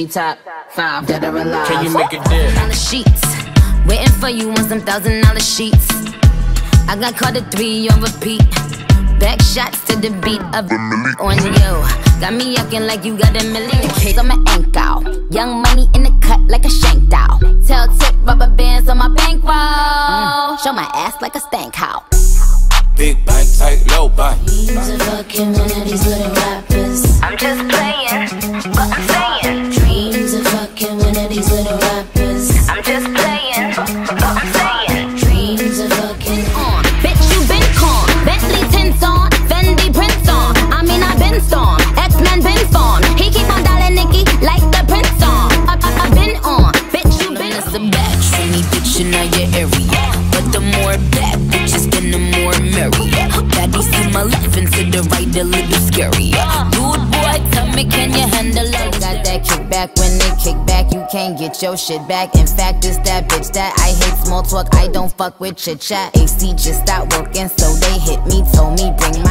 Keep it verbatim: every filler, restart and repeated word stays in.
top five that are alive. Can you make a dip? Dollar sheets, waiting for you on some thousand dollar sheets. I got caught at three on repeat. Back shots to the beat of on you. Got me acting like you got a million. Case on my ankle. Young money in the cut like a shank doll. Tell tip rubber bands on my bankroll. Show my ass like a stank cow. Big bank, tight, low bank. Dreams of fucking one of these little rappers. I'm just playing, but I'm saying. Dreams of fucking one of these little rappers. I'm just playing, but I'm saying. Dreams of fucking on. Bitch, you been con. Bentley tints on, Fendi prints on. I mean, I been storm. X-Men been formed. He keep on dialing Nicki like the Prince song. I, I, I been on. Bitch, you been. It's a batch for me, bitch, in your area. But the more bad bitches, then the more merry. Baddies to my left and to the right, a little scary. Dude, boy, tell me, can you handle it? Got that kickback when they kick back, you can't get your shit back. In fact, it's that bitch that I hate small talk. I don't fuck with chit chat. A C just stopped working, so they hit me, told me bring my